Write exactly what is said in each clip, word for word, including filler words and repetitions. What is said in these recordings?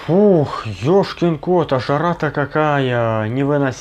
Фух, ёшкин кот, а жара-то какая,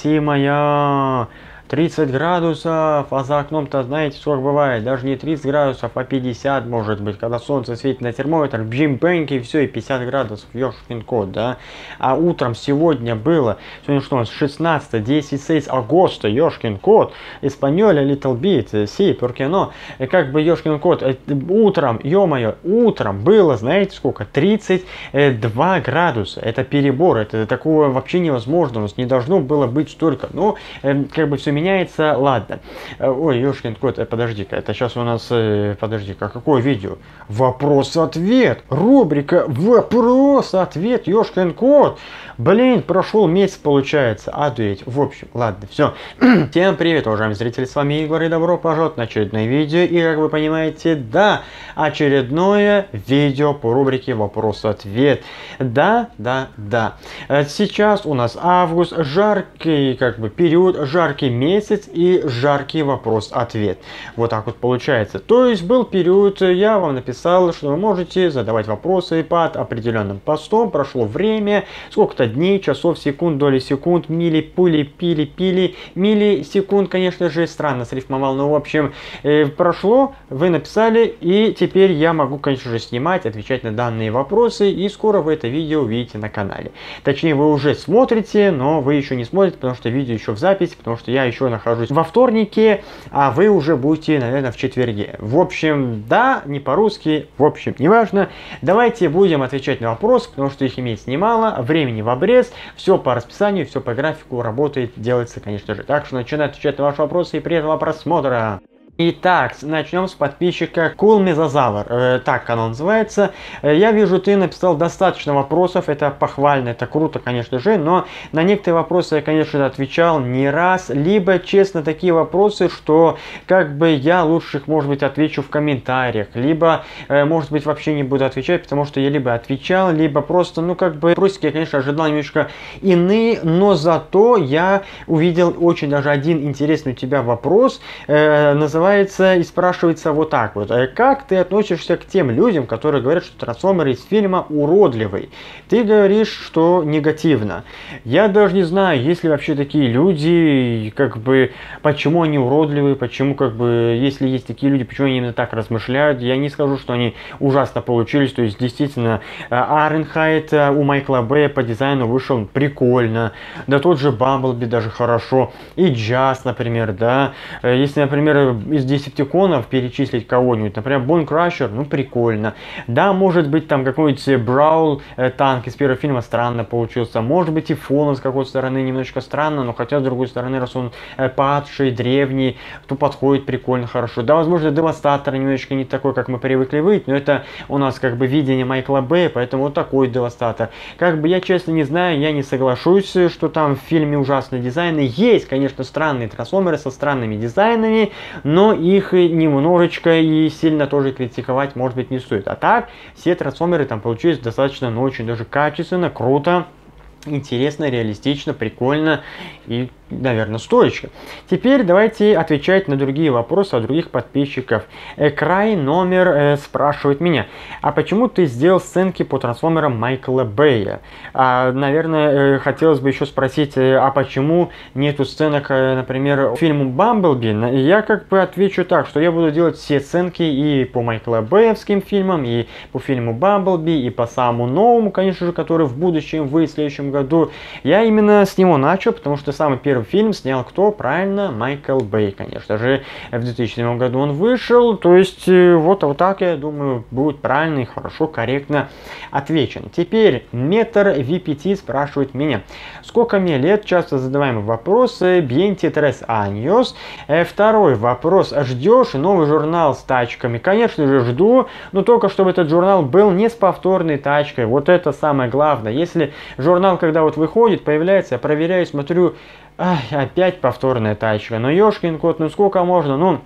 невыносимая. тридцать градусов, а за окном-то, знаете, сколько бывает, даже не тридцать градусов, а пятьдесят может быть, когда солнце светит на термометр, бжим-бэньки, и все, и пятьдесят градусов, ёшкин кот, да. А утром сегодня было, сегодня что у нас, шестнадцатое, десять шесть августа, ёшкин кот, Испаньоля, Little Bit, си, porque no, и как бы, ёшкин кот, утром, ё-моё, утром было, знаете сколько, тридцать два градуса, это перебор, это такого вообще невозможно, у нас не должно было быть столько, ну, как бы все меняется, ладно. Ой, ёшкин кот, подожди-ка, это сейчас у нас, подожди-ка, какое видео? Вопрос-ответ, рубрика вопрос-ответ, ёшкин кот. Блин, прошел месяц получается, одуеть. В общем, ладно, все. Всем привет, уважаемые зрители, с вами Игорь, и добро пожаловать на очередное видео. И как вы понимаете, да, очередное видео по рубрике вопрос-ответ. Да, да, да. Сейчас у нас август, жаркий, как бы, период, жаркий месяц и жаркий вопрос-ответ. Вот так вот получается. То есть был период, я вам написал, что вы можете задавать вопросы под определенным постом. Прошло время, сколько-то дней, часов, секунд, доли секунд, мили, пули, пили, пили, миллисекунд, конечно же, странно срифмовал, но в общем, э, прошло, вы написали, и теперь я могу, конечно же, снимать, отвечать на данные вопросы, и скоро вы это видео увидите на канале. Точнее, вы уже смотрите, но вы еще не смотрите, потому что видео еще в записи, потому что я еще нахожусь во вторнике, а вы уже будете, наверное, в четверге. В общем, да, не по-русски, в общем, неважно. Давайте будем отвечать на вопросы, потому что их имеется немало, времени в обрез, все по расписанию, все по графику работает, делается, конечно же. Так что начинаю отвечать на ваши вопросы и приятного просмотра. Итак, начнем с подписчика Кулмезозавр, э, так оно называется. Э, я вижу, ты написал достаточно вопросов, это похвально, это круто, конечно же, но на некоторые вопросы я, конечно, отвечал не раз, либо, честно, такие вопросы, что как бы я лучше их, может быть, отвечу в комментариях, либо, э, может быть, вообще не буду отвечать, потому что я либо отвечал, либо просто, ну, как бы, вопросики я, конечно, ожидал немножко иные, но зато я увидел очень даже один интересный у тебя вопрос, э, называется и спрашивается вот так вот. Как ты относишься к тем людям, которые говорят, что трансформеры из фильма уродливый? Ты говоришь, что негативно. Я даже не знаю, есть ли вообще такие люди, как бы, почему они уродливые, почему, как бы, если есть такие люди, почему они именно так размышляют. Я не скажу, что они ужасно получились, то есть, действительно, Аренхайт у Майкла Бэя по дизайну вышел прикольно, да тот же Бамблби даже хорошо, и Джаз, например, да. Если, например, из десептиконов перечислить кого-нибудь, например, Бон Крашер, ну прикольно. Да, может быть там какой-нибудь Браул э, танк из первого фильма странно получился. Может быть и Фолан с какой-то стороны немножечко странно, но хотя с другой стороны, раз он э, падший, древний, то подходит прикольно, хорошо. Да, возможно, Девастатор немножечко не такой, как мы привыкли видеть, но это у нас как бы видение Майкла Бэя, поэтому вот такой Девастатор. Как бы я честно не знаю, я не соглашусь, что там в фильме ужасные дизайны. Есть, конечно, странные трансформеры со странными дизайнами, но их немножечко и сильно тоже критиковать, может быть, не стоит. А так, все трансформеры там получились достаточно, но очень даже качественно, круто, интересно, реалистично, прикольно и, наверное, стоечко. Теперь давайте отвечать на другие вопросы от других подписчиков. Край номер э, спрашивает меня, а почему ты сделал сценки по трансформерам Майкла Бэя? А, наверное, э, хотелось бы еще спросить, э, а почему нету сценок, э, например, фильму Бамблби? Я как бы отвечу так, что я буду делать все сценки и по Майкла Бэевским фильмам, и по фильму Бамблби, и по самому новому, конечно же, который в будущем, в следующем году. Я именно с него начал, потому что самый первый фильм снял кто? Правильно, Майкл Бэй, конечно же. В две тысячи седьмом году он вышел, то есть вот, вот так, я думаю, будет правильно и хорошо, корректно отвечен. Теперь Метр ви пи ти спрашивает меня, сколько мне лет? Часто задаваемый вопрос. Бьенти трес аньос. Второй вопрос. Ждешь новый журнал с тачками? Конечно же жду, но только чтобы этот журнал был не с повторной тачкой. Вот это самое главное. Если журнал, когда вот выходит, появляется, я проверяю, смотрю, ай, опять повторная тачка. Но ёшкин кот, ну сколько можно? Ну,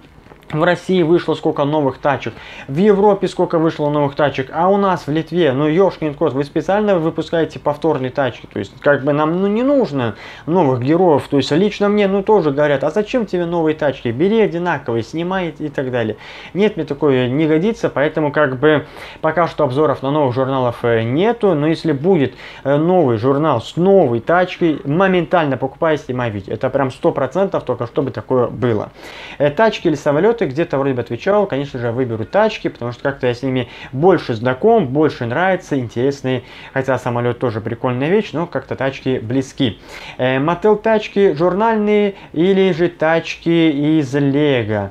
В России вышло сколько новых тачек, в Европе сколько вышло новых тачек, а у нас в Литве, ну ёшкин кот, вы специально выпускаете повторные тачки, то есть как бы нам ну не нужно новых героев, то есть лично мне ну тоже говорят, а зачем тебе новые тачки, бери одинаковые, снимай и так далее. Нет, мне такое не годится, поэтому как бы пока что обзоров на новых журналов нету, но если будет новый журнал с новой тачкой, моментально покупай, снимай видео, это прям сто процентов только чтобы такое было. Тачки или самолеты, где-то вроде бы отвечал, конечно же, выберу тачки, потому что как-то я с ними больше знаком, больше нравится, интересные, хотя самолет тоже прикольная вещь, но как-то тачки близки. Э, мотел тачки журнальные или же тачки из Лего?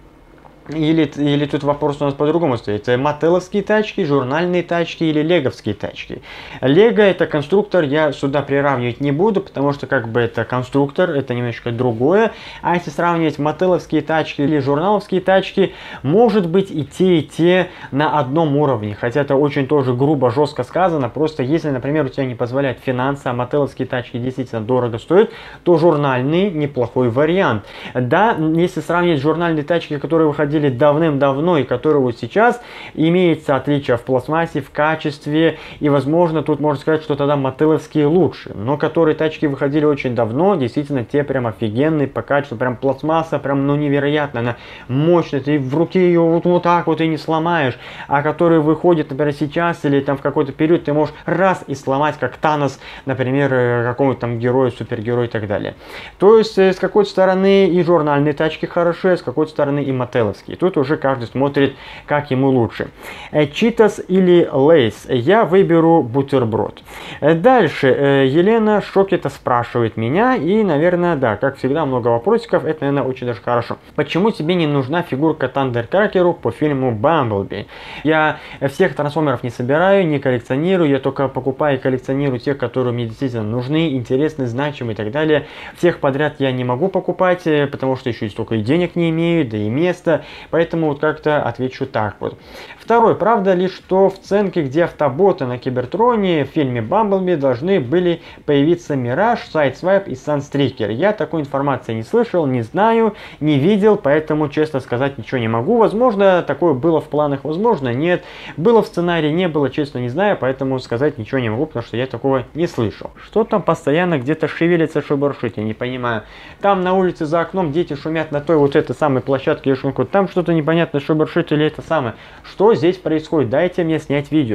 Или, или тут вопрос у нас по-другому стоит. Маттеловские тачки, журнальные тачки или леговские тачки. Лего это конструктор, я сюда приравнивать не буду, потому что как бы это конструктор, это немножко другое. А если сравнивать маттеловские тачки или журналовские тачки, может быть и те, и те на одном уровне. Хотя это очень тоже грубо, жестко сказано. Просто если, например, у тебя не позволяет финансы, а маттеловские тачки действительно дорого стоят, то журнальный неплохой вариант. Да, если сравнивать журнальные тачки, которые выходили давным-давно и которые вот сейчас, имеется отличие в пластмассе, в качестве, и возможно тут можно сказать, что тогда маттеловские лучше, но которые тачки выходили очень давно, действительно те прям офигенные по качеству, прям пластмасса, прям ну невероятно, она мощная, ты в руке ее вот, вот так вот и не сломаешь, а которые выходят, например, сейчас или там в какой-то период, ты можешь раз и сломать, как Танос, например, какого-то там героя, супергероя и так далее. То есть с какой-то стороны и журнальные тачки хорошие, с какой-то стороны и маттеловские. И тут уже каждый смотрит, как ему лучше. Читос или Лейс? Я выберу бутерброд. Дальше. Елена Шокета спрашивает меня. И, наверное, да, как всегда, много вопросиков. Это, наверное, очень даже хорошо. Почему тебе не нужна фигурка Тандеркракеру по фильму Бамблби? Я всех трансформеров не собираю, не коллекционирую. Я только покупаю и коллекционирую тех, которые мне действительно нужны, интересны, значимы и так далее. Всех подряд я не могу покупать, потому что еще и столько и денег не имею, да и места. Поэтому вот как-то отвечу так вот. Второй. Правда ли, что в сценке, где автоботы на Кибертроне в фильме Бамблби должны были появиться Мираж, Сайдсвайп и Санстрикер? Я такой информации не слышал, не знаю, не видел, поэтому честно сказать ничего не могу. Возможно, такое было в планах, возможно, нет. Было в сценарии, не было, честно не знаю, поэтому сказать ничего не могу, потому что я такого не слышал. Что там постоянно где-то шевелится, шебуршит, я не понимаю. Там на улице за окном дети шумят на той вот этой самой площадке, я шумку. Там что-то непонятно, шебуршит или это самое. Что здесь происходит? Дайте мне снять видео.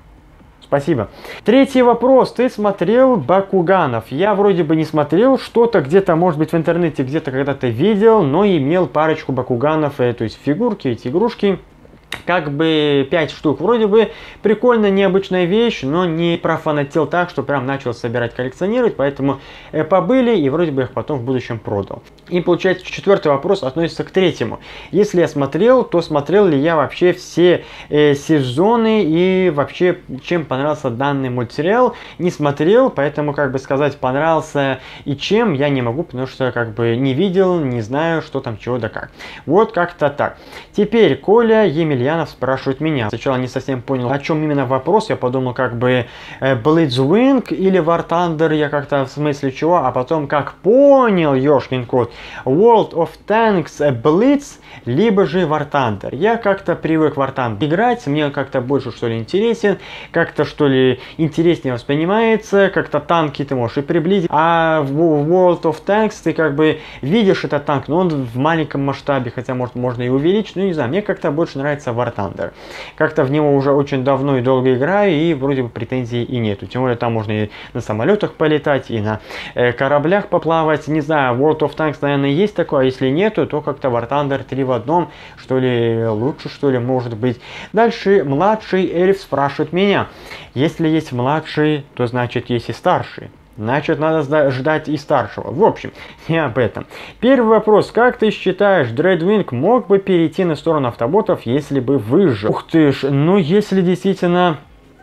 Спасибо. Третий вопрос. Ты смотрел Бакуганов? Я вроде бы не смотрел. Что-то где-то, может быть, в интернете где-то когда-то видел, но имел парочку Бакуганов, то есть фигурки, эти игрушки. Как бы пять штук. Вроде бы прикольная, необычная вещь, но не профанател так, что прям начал собирать, коллекционировать. Поэтому э, побыли и вроде бы их потом в будущем продал. И получается четвертый вопрос относится к третьему. Если я смотрел, то смотрел ли я вообще все э, сезоны и вообще чем понравился данный мультсериал? Не смотрел, поэтому как бы сказать понравился и чем я не могу, потому что как бы не видел, не знаю, что там, чего да как. Вот как-то так. Теперь Коля Емельянов спрашивает меня. Сначала не совсем понял, о чем именно вопрос. Я подумал, как бы э, Blitzwing или War Thunder, я как-то в смысле чего, а потом как понял, ёшкин кот, World of Tanks Blitz, либо же War Thunder. Я как-то привык War Thunder играть, мне как-то больше что ли интересен, как-то что ли интереснее воспринимается, как-то танки ты можешь и приблизить, а в World of Tanks ты как бы видишь этот танк, но он в маленьком масштабе, хотя может можно и увеличить, ну не знаю, мне как-то больше нравится War Thunder. Как-то в него уже очень давно и долго играю, и вроде бы претензий и нету. Тем более там можно и на самолетах полетать, и на э, кораблях поплавать. Не знаю, World of Tanks, наверное, есть такое, а если нету, то как-то War Thunder три в одном, что ли, лучше, что ли, может быть. Дальше младший эльф спрашивает меня. Если есть младший, то значит есть и старший. Значит, надо ждать и старшего. В общем, не об этом. Первый вопрос. Как ты считаешь, Dreadwing мог бы перейти на сторону автоботов, если бы выжил? Ух ты ж, ну если действительно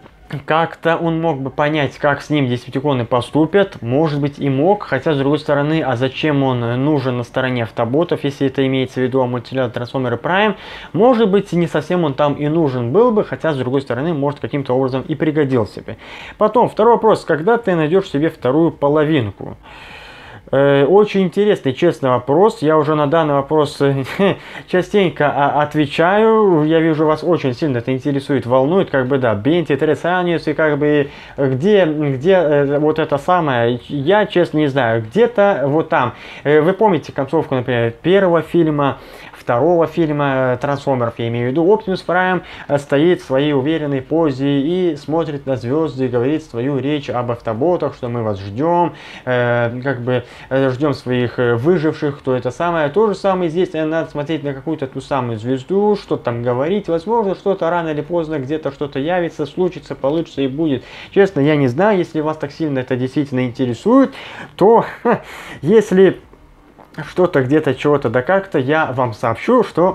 как-то он мог бы понять, как с ним Десептиконы поступят, может быть и мог, хотя с другой стороны, а зачем он нужен на стороне автоботов, если это имеется в виду мультсериал Трансформеры Прайм, может быть не совсем он там и нужен был бы, хотя с другой стороны, может каким-то образом и пригодился бы. Потом, второй вопрос, когда ты найдешь себе вторую половинку? Э, Очень интересный, честный вопрос. Я уже на данный вопрос э, частенько а, отвечаю. Я вижу, вас очень сильно это интересует, волнует. Как бы, да, Бенти, Тресаниус, и как бы, где, где э, вот это самое, я, честно, не знаю. Где-то вот там. Э, вы помните концовку, например, первого фильма, второго фильма Трансформеров, я имею в виду, Оптимус Прайм стоит в своей уверенной позе и смотрит на звезды, и говорит свою речь об автоботах, что мы вас ждем, э, как бы ждем своих выживших, кто это самое. То же самое здесь, надо смотреть на какую-то ту самую звезду, что там говорить, возможно, что-то рано или поздно где-то что-то явится, случится, получится и будет. Честно, я не знаю, если вас так сильно это действительно интересует, то если что-то где-то, чего-то да как-то, я вам сообщу, что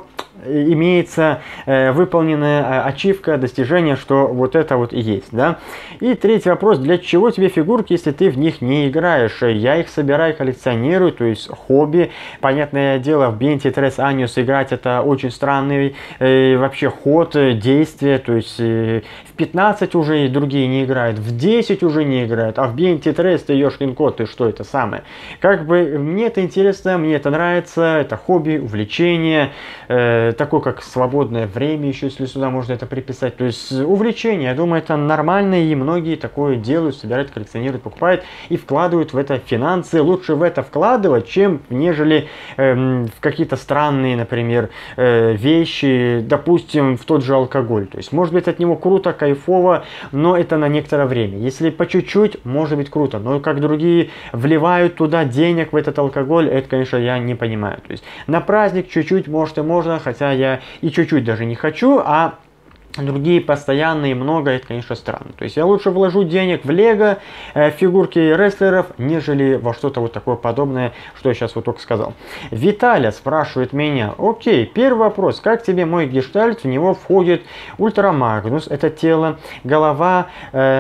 имеется э, выполненная э, ачивка, достижение, что вот это вот и есть, да. И третий вопрос: для чего тебе фигурки, если ты в них не играешь? Я их собираю, коллекционирую, то есть хобби. Понятное дело, в Бенти, Трес, Аниус играть это очень странный э, вообще ход, действия, то есть э, в пятнадцать уже и другие не играют, в десять уже не играют, а в Бенти, Трес, ты ёшкин кот, ты что это самое? Как бы мне это интересно, мне это нравится, это хобби, увлечение, э, такое как свободное время, еще если сюда можно это приписать, то есть увлечение, я думаю, это нормально, и многие такое делают, собирают, коллекционируют, покупают и вкладывают в это финансы. Лучше в это вкладывать, чем нежели э, в какие-то странные, например, э, вещи, допустим, в тот же алкоголь. То есть, может быть, от него круто, кайфово, но это на некоторое время. Если по чуть-чуть, может быть круто, но как другие вливают туда денег в этот алкоголь, это, конечно, я не понимаю. То есть, на праздник чуть-чуть, может и можно, хотя я и чуть-чуть даже не хочу, а другие постоянные много, это, конечно, странно. То есть я лучше вложу денег в лего, э, фигурки рестлеров, нежели во что-то вот такое подобное, что я сейчас вот только сказал. Виталя спрашивает меня: окей, первый вопрос, как тебе мой гештальт? В него входит Ультра Магнус, это тело, голова,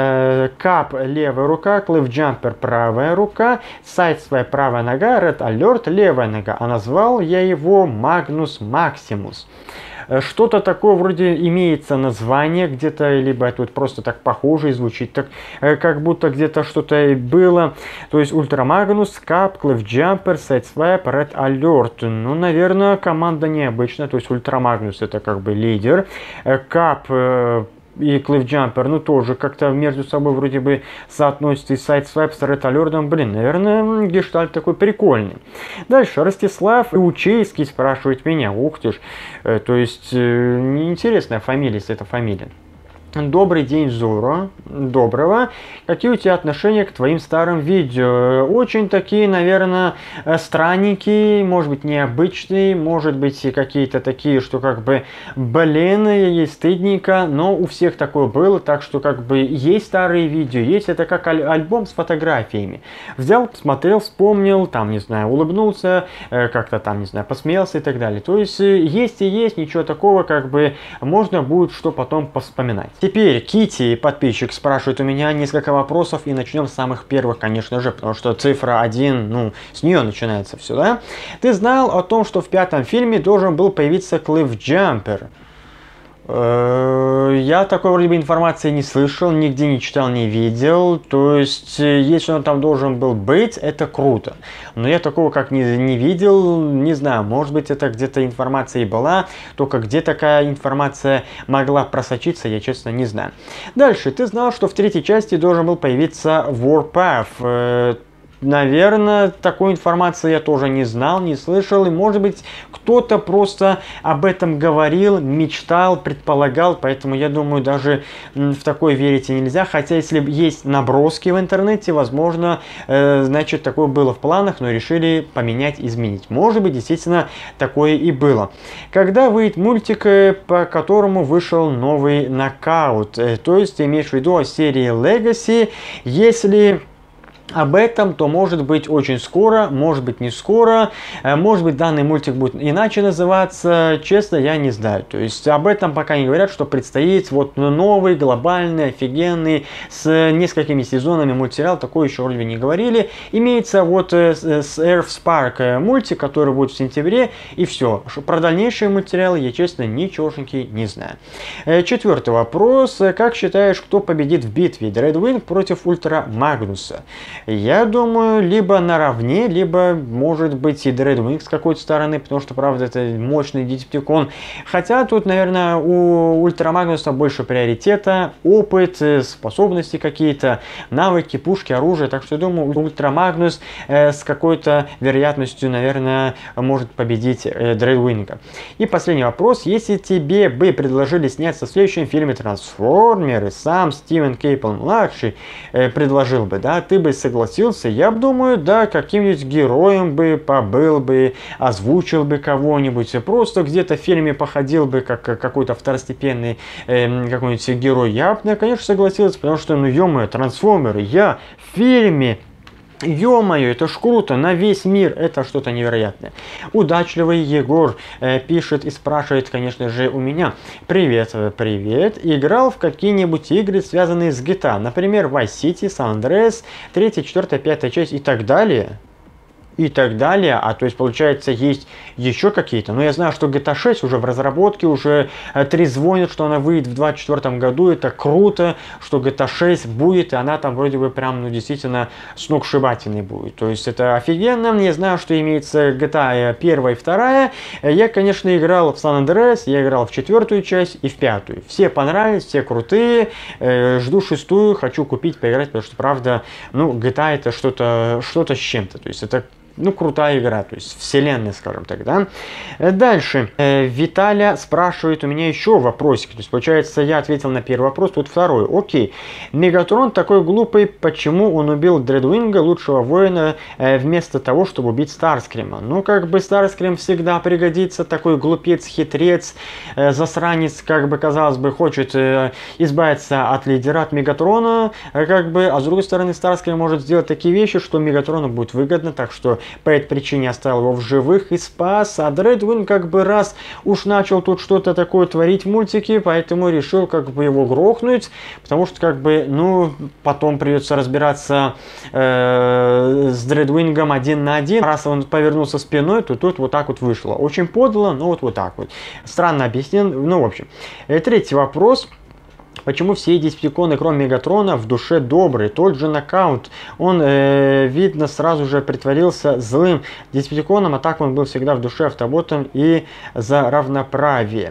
э, кап левая рука, клифф джампер правая рука, сайдсвайп правая нога, ред алерт левая нога. А назвал я его Магнус Максимус. Что-то такое вроде имеется название где-то, либо это вот просто так похоже и звучит так, как будто где-то что-то было. То есть Ультра Магнус, Кап, Клифф Джампер, Сайдсвайп, Ред Алерт. Ну, наверное, команда необычная. То есть Ультра Магнус это как бы лидер. Кап и Клифф Джампер, ну, тоже как-то между собой вроде бы соотносится, и Сайдсвайп с Ред Алертом. Блин, наверное, гештальт такой прикольный. Дальше Ростислав Иучейский спрашивает меня: ух ты ж, э, то есть э, интересная фамилия, если это фамилия. Добрый день, Зоро. Доброго. Какие у тебя отношения к твоим старым видео? Очень такие, наверное, странненькие, может быть, необычные, может быть, и какие-то такие, что как бы, блин, ей стыдненько, но у всех такое было, так что как бы есть старые видео, есть это как аль альбом с фотографиями. Взял, посмотрел, вспомнил, там, не знаю, улыбнулся, как-то там, не знаю, посмеялся и так далее. То есть есть и есть, ничего такого, как бы, можно будет что потом поспоминать. Теперь Кити, подписчик, спрашивает у меня несколько вопросов, и начнем с самых первых, конечно же, потому что цифра один, ну, с нее начинается все, да? Ты знал о том, что в пятом фильме должен был появиться Клифф Джампер? Я такой вроде бы информации не слышал, нигде не читал, не видел. То есть, если он там должен был быть, это круто. Но я такого как не, не видел, не знаю, может быть, это где-то информация и была, только где такая информация могла просочиться, я честно не знаю. Дальше, ты знал, что в третьей части должен был появиться Warpath? Наверное, такой информации я тоже не знал, не слышал. И может быть, кто-то просто об этом говорил, мечтал, предполагал. Поэтому я думаю, даже в такое верить нельзя. Хотя, если есть наброски в интернете, возможно, э, значит, такое было в планах, но решили поменять, изменить. Может быть, действительно, такое и было. Когда выйдет мультик, по которому вышел новый нокаут? Э, то есть, ты имеешь в виду о серии Legacy, если... об этом, то может быть очень скоро, может быть не скоро, может быть данный мультик будет иначе называться, честно я не знаю. То есть об этом пока не говорят, что предстоит вот новый, глобальный, офигенный, с несколькими сезонами мультсериал, такое еще вроде не говорили. Имеется вот с Earth Spark мультик, который будет в сентябре, и все. Про дальнейшие мультсериалы я честно ничегошеньки не знаю. Четвертый вопрос. Как считаешь, кто победит в битве Dreadwing против Ультра Магнуса? Я думаю, либо наравне, либо, может быть, и Dreadwing с какой-то стороны, потому что, правда, это мощный Десептикон. Хотя тут, наверное, у Ультрамагнуса больше приоритета, опыт, способности какие-то, навыки, пушки, оружие. Так что, я думаю, Ультрамагнус э, с какой-то вероятностью, наверное, может победить э, Dreadwing. И последний вопрос. Если тебе бы предложили сняться в следующем фильме «Трансформеры», сам Стивен Кейпл-младший э, предложил бы, да, ты бы согласился? Я думаю, да, каким-нибудь героем бы побыл бы, озвучил бы кого-нибудь, просто где-то в фильме походил бы, как какой-то второстепенный э, какой-нибудь герой. Я бы, конечно, согласился, потому что, ну, ё-моё, «Трансформеры», я в фильме... Ё-моё, это ж круто, на весь мир, это что-то невероятное. Удачливый Егор э, пишет и спрашивает, конечно же, у меня. Привет, привет. Играл в какие-нибудь игры, связанные с джи ти эй? Например, Vice City, San Andreas, третья, четвёртая, пятая часть и так далее? И так далее, а то есть получается есть еще какие-то, но я знаю, что джи ти эй шесть уже в разработке, уже трезвонят, что она выйдет в двадцать четвёртом году, это круто, что джи ти эй шесть будет, и она там вроде бы прям, ну, действительно сногсшибательной будет, то есть это офигенно. Я знаю, что имеется джи ти эй первая и вторая, я, конечно, играл в San Andreas, я играл в четвертую часть и в пятую, все понравились, все крутые, жду шестую, хочу купить, поиграть, потому что, правда, ну, джи ти эй это что-то что-то с чем-то, то есть это, ну, крутая игра, то есть вселенная, скажем так, да. Дальше. Э, Виталя спрашивает у меня еще вопросик. То есть, получается, я ответил на первый вопрос, тут второй. Окей. Мегатрон такой глупый, почему он убил Дредвинга, лучшего воина, э, вместо того, чтобы убить Старскрима? Ну, как бы Старскрим всегда пригодится, такой глупец, хитрец, э, засранец, как бы, казалось бы, хочет э, избавиться от лидера, от Мегатрона, э, как бы, а с другой стороны, Старскрим может сделать такие вещи, что Мегатрону будет выгодно, так что по этой причине оставил его в живых и спас. А Dreadwing как бы раз уж начал тут что-то такое творить в мультике, поэтому решил как бы его грохнуть, потому что как бы, ну, потом придется разбираться э, с Dreadwing'ом один на один. Раз он повернулся спиной, то тут вот так вот вышло. Очень подло, но вот, вот так вот. Странно объяснен. Ну, в общем. Третий вопрос. Почему все Десептиконы, кроме Мегатрона, в душе добрые? Тот же Нокаут, он, э, видно, сразу же притворился злым Десептиконом, а так он был всегда в душе автоботом и за равноправие.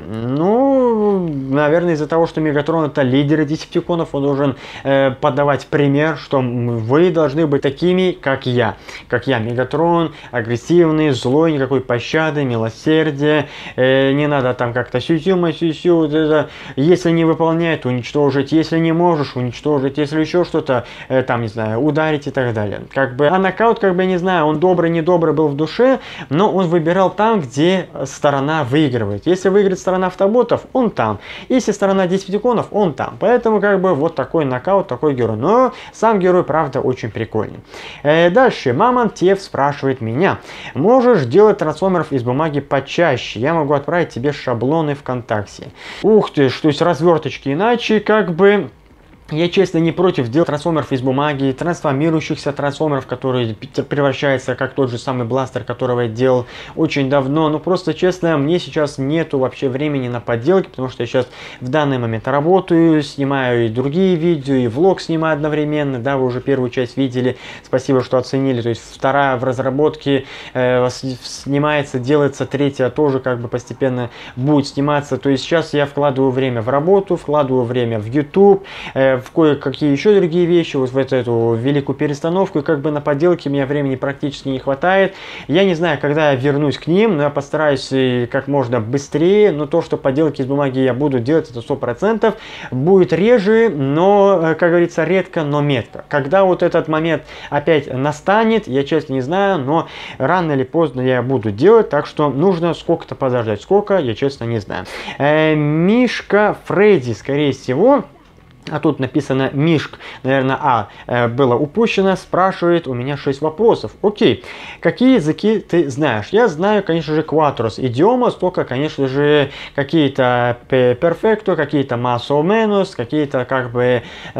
Ну, наверное, из-за того, что Мегатрон это лидер Десептиконов, он должен э, подавать пример, что вы должны быть такими, как я. Как я, Мегатрон, агрессивный, злой, никакой пощады, милосердия, э, не надо там как-то сю-сю-ма-сю-сю, вот это, если не выполняет, уничтожить. Уничтожить, если не можешь уничтожить, если еще что-то, э, там, не знаю, ударить и так далее. Как бы, а Нокаут, как бы, не знаю, он добрый, недобрый был в душе, но он выбирал там, где сторона выигрывает. Если выиграет сторона автоботов, он там. Если сторона Десептиконов, он там. Поэтому, как бы, вот такой Нокаут, такой герой. Но сам герой, правда, очень прикольный. Э, дальше. Мамонтев спрашивает меня. Можешь делать трансформеров из бумаги почаще? Я могу отправить тебе шаблоны ВКонтакте. Ух ты, что есть разверточки иначе. Как бы я, честно, не против делать трансформеров из бумаги, трансформирующихся трансформеров, которые превращаются, как тот же самый бластер, которого я делал очень давно. Но просто, честно, мне сейчас нету вообще времени на подделки, потому что я сейчас в данный момент работаю, снимаю и другие видео, и влог снимаю одновременно. Да, вы уже первую часть видели, спасибо, что оценили. То есть вторая в разработке э, снимается, делается, третья тоже как бы постепенно будет сниматься. То есть сейчас я вкладываю время в работу, вкладываю время в YouTube, э, в кое-какие еще другие вещи, вот в эту, эту великую перестановку, и как бы на поделки мне времени практически не хватает. Я не знаю, когда я вернусь к ним, но я постараюсь как можно быстрее, но то, что поделки из бумаги я буду делать, это сто процентов, будет реже, но, как говорится, редко, но метко. Когда вот этот момент опять настанет, я честно не знаю, но рано или поздно я буду делать, так что нужно сколько-то подождать. Сколько, я честно не знаю. Э, Мишка Фредди, скорее всего, а тут написано Мишк, наверное, А э, было упущено, спрашивает у меня шесть вопросов. Окей, какие языки ты знаешь? Я знаю, конечно же, Quattros идиомас, только, конечно же, какие-то Perfecto, какие-то más o menos, какие-то как бы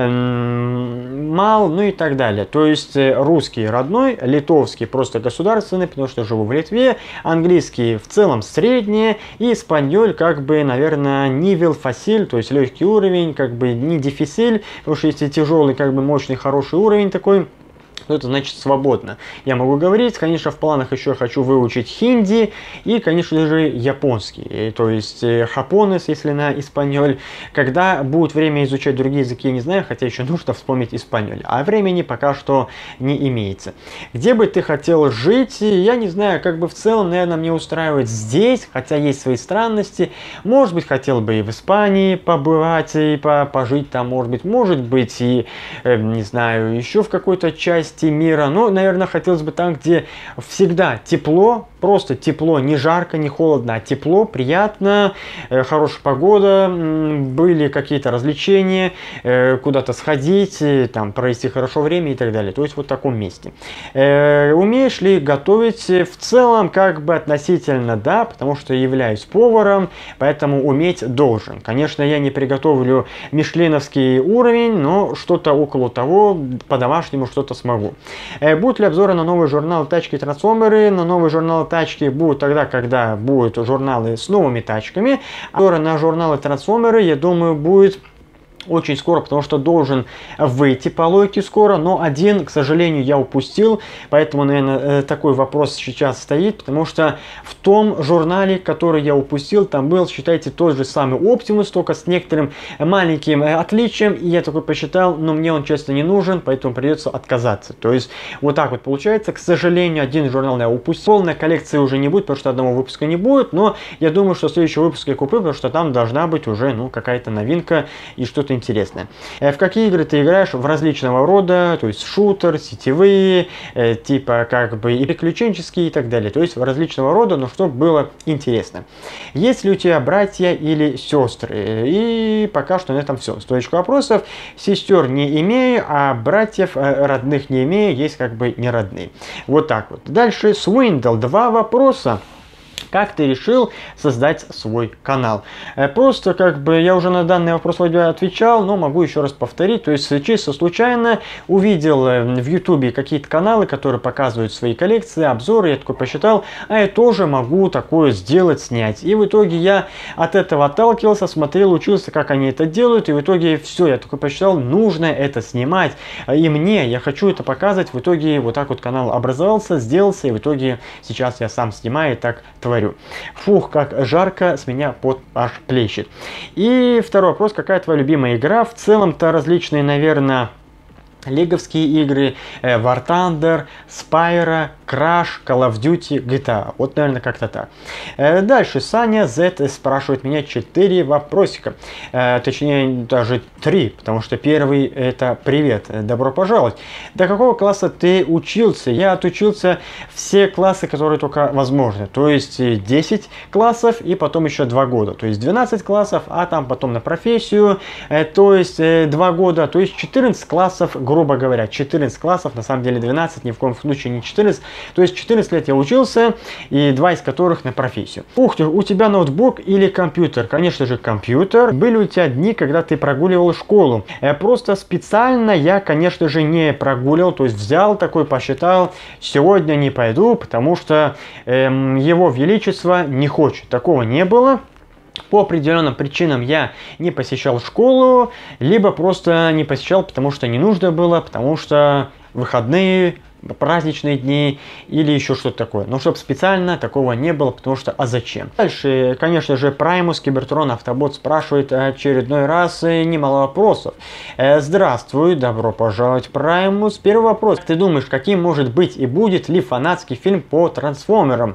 эм, мал, ну и так далее. То есть русский родной, литовский просто государственный, потому что живу в Литве, английский в целом средний, и испаньоль как бы, наверное, нивел фасиль, то есть легкий уровень, как бы не дефициль, потому что если тяжелый, как бы мощный, хороший уровень такой, то это значит свободно. Я могу говорить, конечно, в планах еще хочу выучить хинди и, конечно же, японский, то есть хапонес, если на испаньоль. Когда будет время изучать другие языки, я не знаю, хотя еще нужно вспомнить испаньоль, а времени пока что не имеется. Где бы ты хотел жить? Я не знаю, как бы в целом, наверное, мне устраивает здесь, хотя есть свои странности. Может быть, хотел бы и в Испании побывать, и пожить там, может быть, может быть, и, э, не знаю, еще в какой-то части мира. Но, наверное, хотелось бы там, где всегда тепло, просто тепло, не жарко, не холодно, а тепло, приятно, э, хорошая погода, были какие-то развлечения, э, куда-то сходить, э, там, провести хорошо время и так далее. То есть вот в таком месте. Э, умеешь ли готовить? В целом, как бы относительно да, потому что являюсь поваром, поэтому уметь должен. Конечно, я не приготовлю мишленовский уровень, но что-то около того, по-домашнему что-то смогу. Э, будут ли обзоры на новый журнал «Тачки и трансформеры»? На новый журнал «Тачки» будут тогда, когда будут журналы с новыми тачками. Обзоры на журналы «Трансформеры», я думаю, будет очень скоро, потому что должен выйти по логике скоро, но один, к сожалению, я упустил, поэтому, наверное, такой вопрос сейчас стоит, потому что в том журнале, который я упустил, там был, считайте, тот же самый Optimus, только с некоторым маленьким отличием, и я такой посчитал, но мне он, честно, не нужен, поэтому придется отказаться. То есть, вот так вот получается, к сожалению, один журнал я упустил, полная коллекция уже не будет, потому что одного выпуска не будет, но я думаю, что следующий выпуск я куплю, потому что там должна быть уже, ну, какая-то новинка и что-то интересное. В какие игры ты играешь? В различного рода, то есть шутер, сетевые, э, типа как бы и приключенческие и так далее. То есть в различного рода, но чтобы было интересно. Есть ли у тебя братья или сестры? И пока что на этом все. Стоечка вопросов. Сестер не имею, а братьев э, родных не имею, есть как бы не родные. Вот так вот. Дальше Swindle. Два вопроса. Как ты решил создать свой канал? Просто как бы я уже на данный вопрос отвечал, но могу еще раз повторить. То есть чисто случайно увидел в ютубе какие-то каналы, которые показывают свои коллекции, обзоры. Я такой посчитал, а я тоже могу такое сделать, снять. И в итоге я от этого отталкивался, смотрел, учился, как они это делают. И в итоге все, я такой посчитал, нужно это снимать. И мне, я хочу это показывать. В итоге вот так вот канал образовался, сделался. И в итоге сейчас я сам снимаю и так творю. Фух, как жарко, с меня пот аж плещет. И второй вопрос, какая твоя любимая игра? В целом-то различные, наверное, лиговские игры, э, War Thunder, Spyro, Crash, Call of Duty, джи ти эй. Вот, наверное, как-то так. Э, дальше Саня Z спрашивает меня четыре вопросика. Э, точнее, даже три, потому что первый это привет, добро пожаловать. До какого класса ты учился? Я отучился все классы, которые только возможны. То есть десять классов и потом еще два года. То есть двенадцать классов, а там потом на профессию. Э, то есть э, два года, то есть четырнадцать классов, грубо говоря, четырнадцать классов, на самом деле двенадцать, ни в коем случае не четырнадцать. То есть четырнадцать лет я учился, и два из которых на профессию. Ух ты, у тебя ноутбук или компьютер? Конечно же, компьютер. Были у тебя дни, когда ты прогуливал школу? Просто специально я, конечно же, не прогуливал, то есть взял такой, посчитал, сегодня не пойду, потому что эм, его величество не хочет. Такого не было. По определенным причинам я не посещал школу, либо просто не посещал, потому что не нужно было, потому что выходные, праздничные дни или еще что-то такое. Но чтобы специально такого не было, потому что а зачем? Дальше, конечно же, Primus Кибертрон Автобот спрашивает очередной раз немало вопросов. Здравствуй, добро пожаловать, Primus. Первый вопрос. Ты думаешь, каким может быть и будет ли фанатский фильм по трансформерам?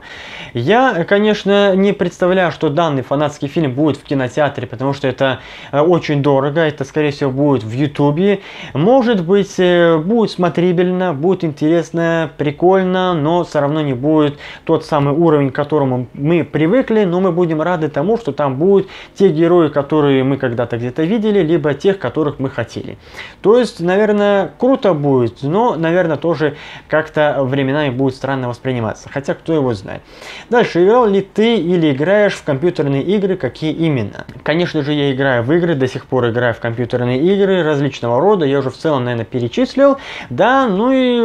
Я, конечно, не представляю, что данный фанатский фильм будет в кинотеатре, потому что это очень дорого. Это, скорее всего, будет в ютубе. Может быть, будет смотрибельно, будет интересно, прикольно, но все равно не будет тот самый уровень, к которому мы привыкли, но мы будем рады тому, что там будут те герои, которые мы когда-то где-то видели, либо тех, которых мы хотели. То есть, наверное, круто будет, но, наверное, тоже как-то временами будет странно восприниматься, хотя кто его знает. Дальше, играл ли ты или играешь в компьютерные игры, какие именно? Конечно же, я играю в игры, до сих пор играю в компьютерные игры различного рода, я уже в целом, наверное, перечислил, да, ну и в различных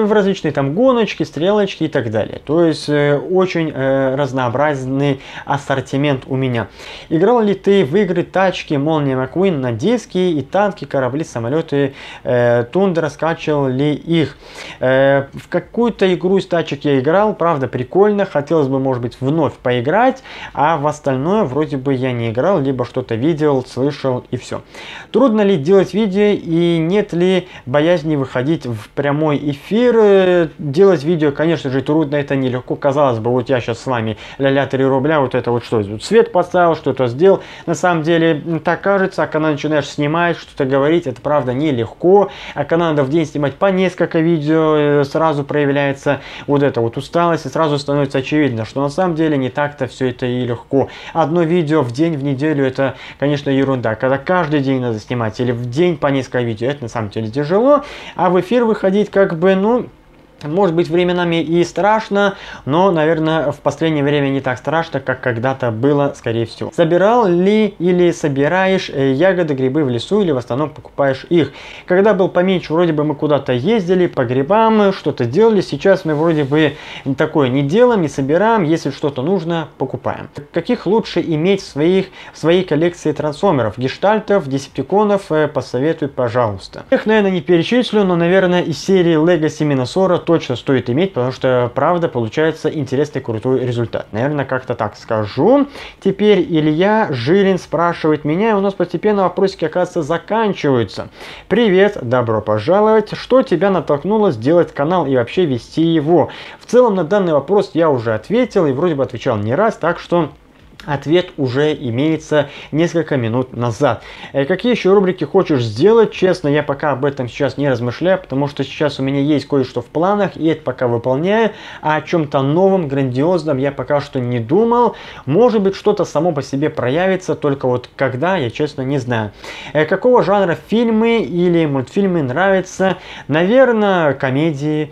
различные там гоночки, стрелочки и так далее. То есть э, очень э, разнообразный ассортимент у меня. Играл ли ты в игры тачки Молния Маккуин на диске и танки, корабли, самолеты, э, Тундра, скачивал ли их? Э, в какую-то игру из тачек я играл, правда прикольно, хотелось бы, может быть, вновь поиграть, а в остальное вроде бы я не играл, либо что-то видел, слышал и все. Трудно ли делать видео и нет ли боязни выходить в прямой эфир? Делать видео, конечно же, трудно, это нелегко. Казалось бы, вот я сейчас с вами ля-ля три рубля, вот это вот что, свет поставил, что-то сделал. На самом деле, так кажется, а когда начинаешь снимать, что-то говорить, это правда нелегко. А когда надо в день снимать по несколько видео, сразу проявляется вот эта вот усталость, и сразу становится очевидно, что на самом деле не так-то все это и легко. Одно видео в день, в неделю, это, конечно, ерунда. Когда каждый день надо снимать или в день по несколько видео, это на самом деле тяжело. А в эфир выходить как бы, ну... Может быть, временами и страшно, но, наверное, в последнее время не так страшно, как когда-то было, скорее всего. Собирал ли или собираешь ягоды, грибы в лесу, или в основном покупаешь их? Когда был поменьше, вроде бы мы куда-то ездили по грибам, что-то делали. Сейчас мы вроде бы такое не делаем, не собираем. Если что-то нужно, покупаем. Каких лучше иметь в, своих, в своей коллекции трансформеров, гештальтов, десептиконов? Посоветуй, пожалуйста. Их, наверное, не перечислю, но, наверное, из серии Legacy Миносора точно стоит иметь, потому что, правда, получается интересный, крутой результат. Наверное, как-то так скажу. Теперь Илья Жилин спрашивает меня, и у нас постепенно вопросики, оказывается, заканчиваются. Привет, добро пожаловать. Что тебя натолкнуло сделать канал и вообще вести его? В целом, на данный вопрос я уже ответил, и вроде бы отвечал не раз, так что... Ответ уже имеется несколько минут назад. Какие еще рубрики хочешь сделать? Честно, я пока об этом сейчас не размышляю, потому что сейчас у меня есть кое-что в планах, и это пока выполняю. А о чем-то новом, грандиозном я пока что не думал. Может быть, что-то само по себе проявится, только вот когда, я честно не знаю. Какого жанра фильмы или мультфильмы нравятся? Наверное, комедии,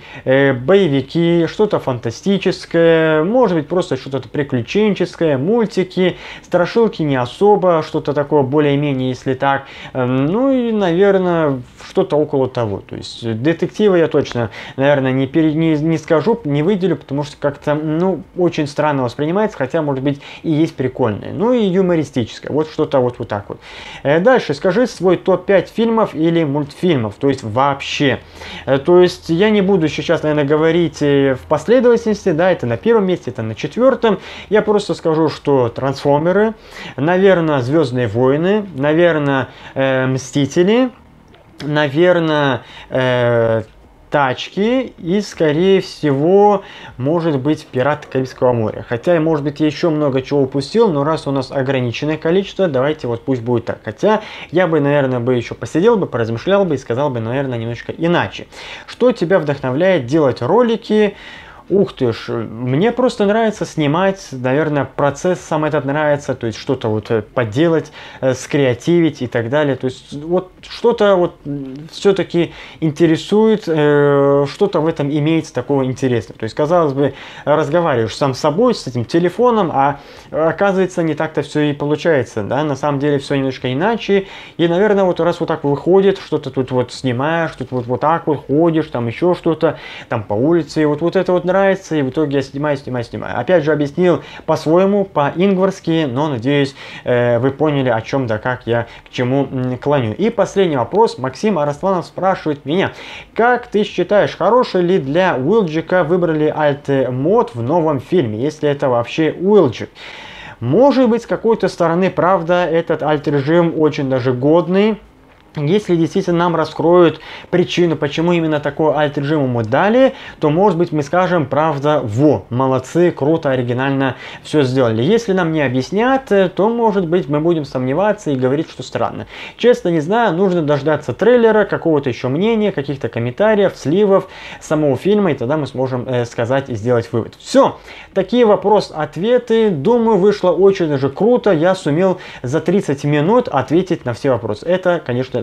боевики, что-то фантастическое, может быть, просто что-то приключенческое, мультики. Страшилки не особо, что-то такое более-менее, если так. Ну и, наверное, что-то около того. То есть детективы я точно, наверное, не, пере, не, не скажу, не выделю, потому что как-то, ну, очень странно воспринимается, хотя, может быть, и есть прикольное. Ну и юмористическое. Вот что-то вот, вот так вот. Дальше скажи свой топ пять фильмов или мультфильмов, то есть вообще. То есть я не буду сейчас, наверное, говорить в последовательности, да, это на первом месте, это на четвертом. Я просто скажу, что Трансформеры, наверное, Звездные войны, наверное, э, Мстители, наверное, э, Тачки и, скорее всего, может быть, Пираты Карибского моря. Хотя, может быть, я еще много чего упустил, но раз у нас ограниченное количество, давайте вот пусть будет так. Хотя, я бы, наверное, бы еще посидел бы, поразмышлял бы и сказал бы, наверное, немножко иначе. Что тебя вдохновляет делать ролики? Ух ты ж, мне просто нравится снимать, наверное, процесс сам этот нравится, то есть что-то вот поделать, э, скреативить и так далее. То есть вот что-то вот все-таки интересует, э, что-то в этом имеется такого интересного. То есть, казалось бы, разговариваешь сам с собой, с этим телефоном, а оказывается, не так-то все и получается, да, на самом деле все немножко иначе. И, наверное, вот раз вот так выходит, что-то тут вот снимаешь, тут вот, вот так вот ходишь, там еще что-то, там по улице, и вот, вот это вот нравится, и в итоге я снимаю, снимаю, снимаю. Опять же, объяснил по-своему, по-ингварски, но, надеюсь, э, вы поняли, о чем да как я к чему клоню. И последний вопрос. Максим Арасланов спрашивает меня, как ты считаешь, хороший ли для Уилджика выбрали альт-мод в новом фильме, если это вообще Уилджик? Может быть, с какой-то стороны, правда, этот альт-режим очень даже годный. Если действительно нам раскроют причину, почему именно такой альт-режим мы дали, то, может быть, мы скажем, правда, во, молодцы, круто, оригинально все сделали. Если нам не объяснят, то, может быть, мы будем сомневаться и говорить, что странно. Честно, не знаю, нужно дождаться трейлера, какого-то еще мнения, каких-то комментариев, сливов самого фильма, и тогда мы сможем э, сказать и сделать вывод. Все, такие вопрос-ответы, думаю, вышло очень даже круто. Я сумел за тридцать минут ответить на все вопросы. Это, конечно,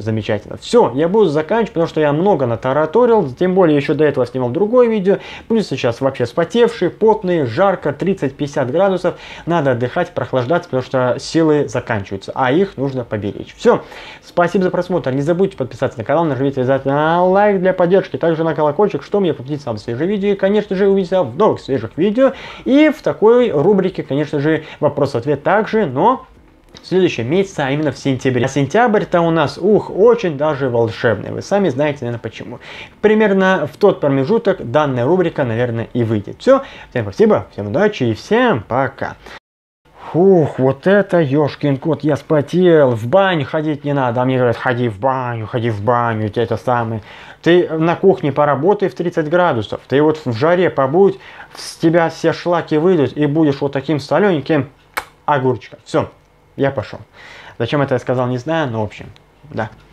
замечательно. Все, я буду заканчивать, потому что я много натараторил, тем более еще до этого снимал другое видео. Плюс сейчас вообще вспотевший, потный, жарко, тридцать-пятьдесят градусов. Надо отдыхать, прохлаждаться, потому что силы заканчиваются, а их нужно поберечь. Все, спасибо за просмотр. Не забудьте подписаться на канал, нажмите обязательно лайк для поддержки, также на колокольчик, что мне победить самые свежие видео. И, конечно же, увидимся в новых свежих видео. И в такой рубрике, конечно же, вопрос-ответ также, но в следующем месяце, а именно в сентябре. А сентябрь-то у нас, ух, очень даже волшебный. Вы сами знаете, наверное, почему. Примерно в тот промежуток данная рубрика, наверное, и выйдет. Все, всем спасибо, всем удачи и всем пока. Фух, вот это ёшкин кот, я спотел, в баню ходить не надо, а мне говорят, ходи в баню, ходи в баню, это самое. Ты на кухне поработай в тридцать градусов, ты вот в жаре побудь, с тебя все шлаки выйдут и будешь вот таким солененьким огурчиком. Все, я пошел. Зачем это я сказал, не знаю, но в общем, да.